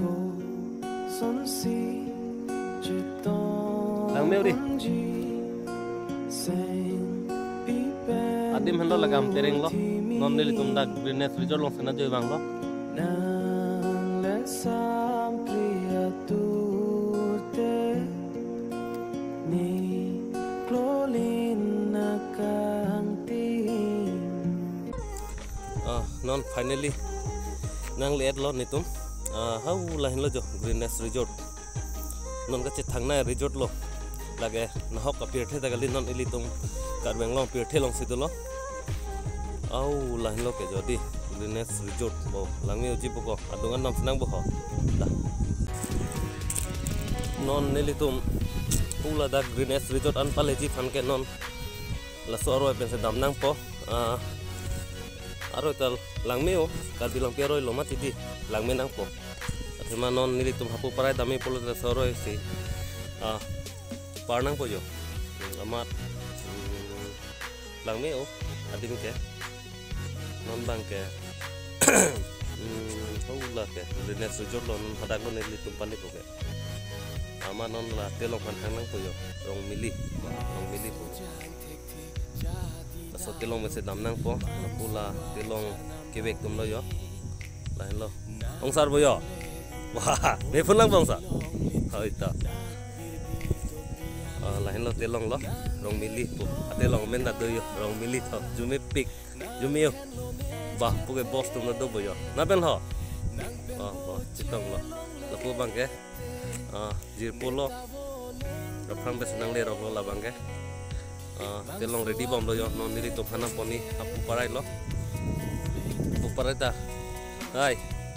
Lang meo đi. Adim hendo lagam tereng lo. Non nili tum dak Greenest Resort long sana joy bang lo. Non finally nang lihat lo nitum hau lahin lo jo Greenest Resort non ka thang na resort lo lage na hok apir the dagali non ilitum karbeng long pir the long sidu lo au lahin lo ke jodi Greenest Resort bo langmi uji poko adungan nam senang bo ho da non nilitum pula da Greenest Resort an paleji phan ke non la soro pen se dam nang po aro tal langmeo kar bilang pero lo mati di langme nang po athema non nilitum hapu parai dami polo da soro si parnang po yo amat langmeo adim ke non bang ke pula ke Greenest Resort lo non hadak lo nilitum panik ko ke ama non la telong han nang po yo rong mili po so telong mese dam nang po na pula telong kebek tum lo yo lain lo ongsar bo yo wah me phun lang bangsa hoi ta lain lo telong lo rong mili po telong men da do yo rong mili tho jume pik jume yo bah puke boss tum lo do bo yo na ben ho bo chitong lo la po bang ke jir polo raphang be senang le rok lo la bang ke telong ready bom lo yo non nili to khana poni apu parai lo apu parai ta hai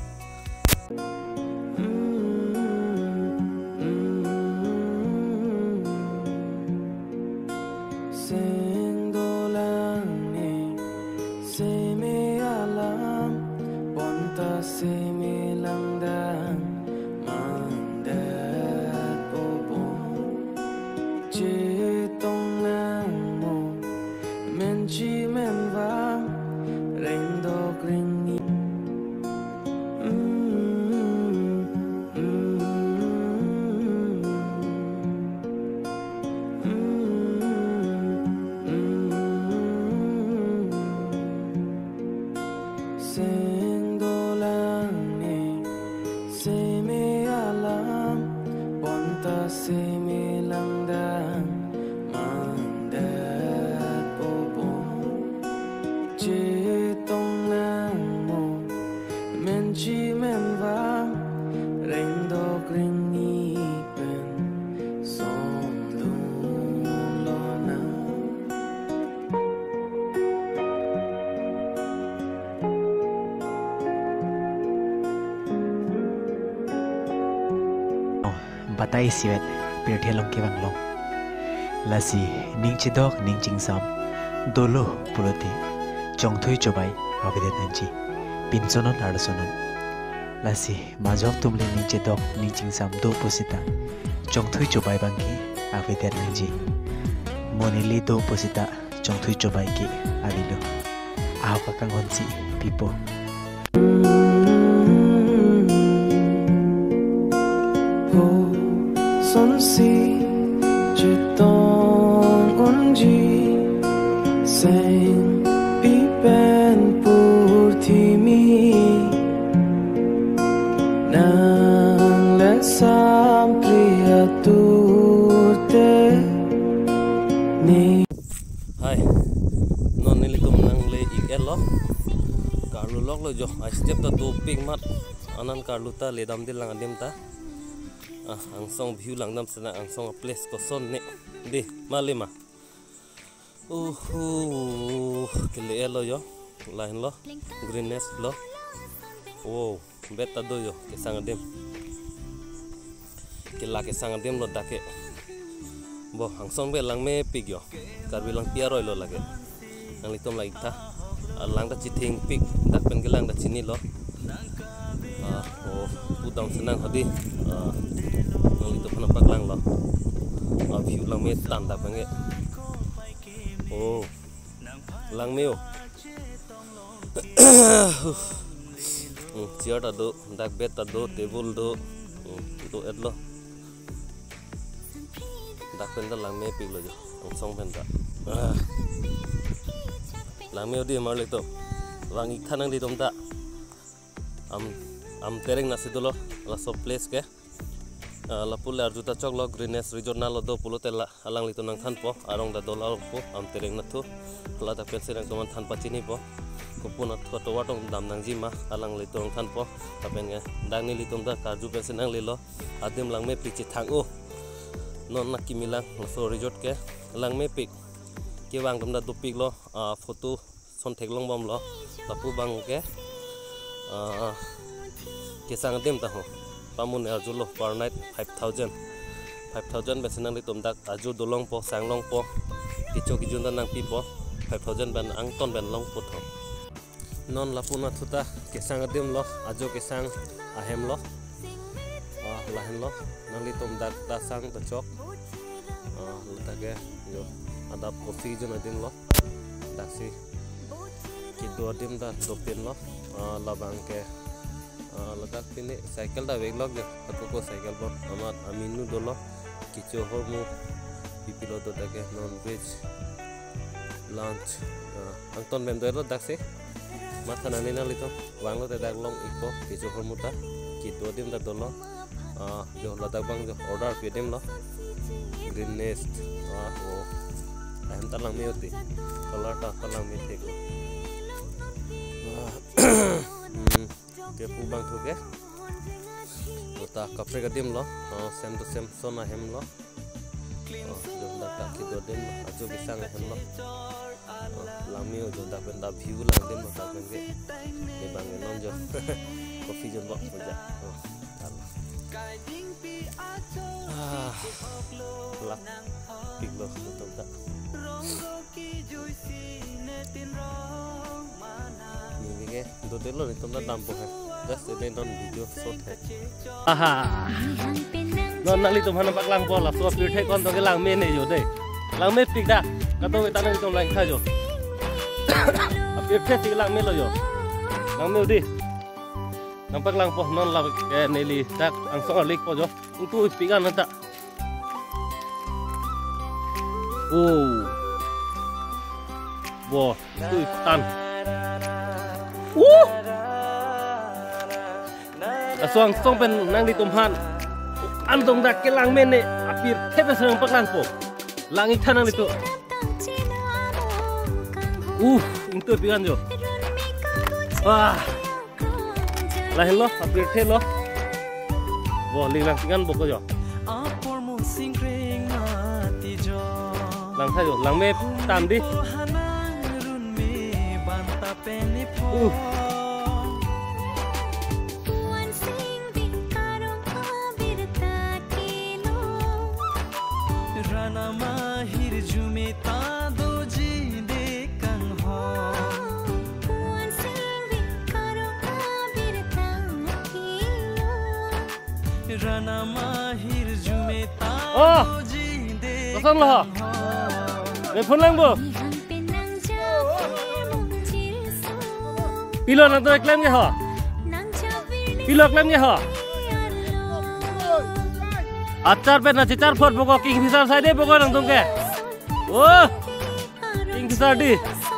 batai siwet pirthelong ke banglong lasi ning chidok ning chingsam dolo pulote chongthui chobai abedet nanchi pinsonon arsonon lasi majok tumle ning chidok ning chingsam do posita chongthui chobai bangki abedet nanchi monili do posita chongthui chobai ki alilo ahka kangonsi pipo hai non nilitum nang le ikel lo karlu lok lo jo I step ta do ping mat anan karlu ta le dam dil lang adim ta ang song view lang dam sana ang song place ko son ne di malima kele elo yo lain lo Greenest lo wow beta do yo ke sang adim kila ke sang adim lo dake bo hangsong be lang me pig yo kar bilang piaroi lo lage ang litom lagi ta lang da chiting pig dak pen gelang da chini lo pudang senang hodi ang litom pana paglang lo view lang me tan da pange lang meo chair ta do dak bed ta do table do do etlo dak pen ta lang me pik lo jo song pen ta lang me odi mar le to rang ik thanang di tom ta am tereng nasi dolo la so place ke la pula arjuta choklo greenest resort na lo do pulo tela alang li to nang than po arong da dola po am tereng na thu la ta pen serang toman than pa chini po kupuna thu to watong dam nang ji ma alang li to nang than po ta pen nge dang ni li tom da karju pen senang li lo adim lang me pik chi thang o non na kimilang la so resort ke lang me pik ke wang tom da do pik lo photo son thek long bom lo la pu bang ke sang dem ta ho pamun arjulo per night 5,000 besenang di tomdak aju dolong po sang long po kicho kijun nang pi po 5,000 ban ang ton ban long po tho non lapuna thuta kesang dem lo aju kesang ahem lo lahen lo nang li tomdak ta sang ta chok luta ge yo adap coffee jun adin lo daksi kido dem da dopin lo labang ke ladak pini cycle da weg log ko cycle bo amar aminu dolo kicho hormu pipilo to dake non veg lunch angton ben doelo dakse matha nani na lito wanglo te dak long ikpo kicho hormu ta kito dim da dolo jo ladak bang jo order pe dim lo green nest o am talang me oti color ta talang me thek ke pu bang thu ke ta kapre ka dim lo sem to sem sona hem lo jo da ka ki do dim ajo bi sang hem lo lami o jo da ben da view lang dim lo ta ben ke e bang non jo coffee jo bo ja la pik lo to ta ni ke do de lo ni tom da dam po hai just ini non video short hai non nak li tom han pak lang po la so pir thai kon to ke lang me ne jo dei lang me pik da ka to ta ne tom lang kha jo pir thai ti lang me lo jo lang me di nang pak lang po non la ke ne li tak ang so lik po jo tu pikan ta wow tu tan asong song pen nang di tumhan antong dak ke lang men ne apir thebe serang pak lang po langi thanang itu into pigan jo wah lahin lo apir the lo bo ling lang pigan boko jo lang tha jo lang me tam di kosong loh telepon lang bo pilo nang to claim ge ho pilo claim ge ho achar pe na chichar for boko king fisher side e boko nang tungke king fisher di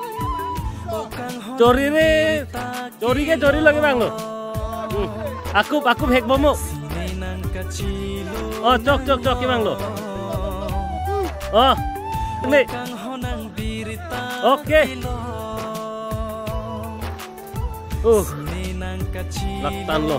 chori ke chori lagi bang lo aku hek bomo chok ki bang lo ini oke laktan lo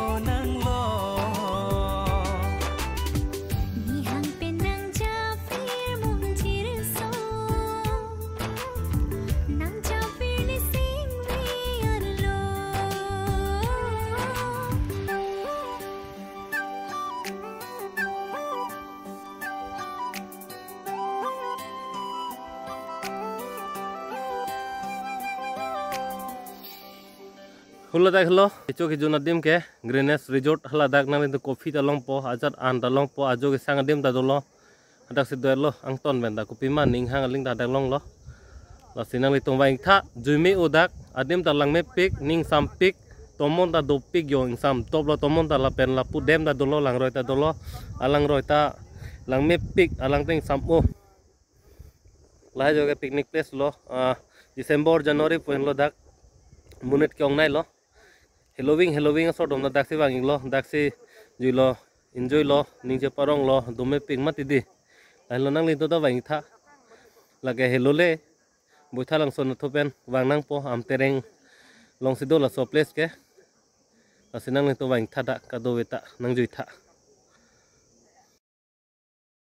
Hula dak lo icho ki juna dim ke greenest resort hla dak nang to coffee ta long po ajar an ta long po ajo ke sang dim ta dolo adak se lo ang ton ben da kopi man ning hang ling ta dak long lo la sinang li tong waing tha juimi odak adim ta lang me pik ning sam pik tomon ta do pik yo insam top lo tomon ta la pen la pu dem ta do lo lang roi ta do lo alang roi ta lang me pik alang teng sam o la jo ke picnic place lo December January poin lo dak munit kyong nai lo Halloween sort of na dak si wang lo dak si ju lo enjoy lo ning je parong lo do me pik mati di lai lo nang lin to da wang tha la ke hello le boi tha lang son tho pen wang nang po am tereng long si do la so place ke asinang lin to wang tha da ka do weta nang jui tha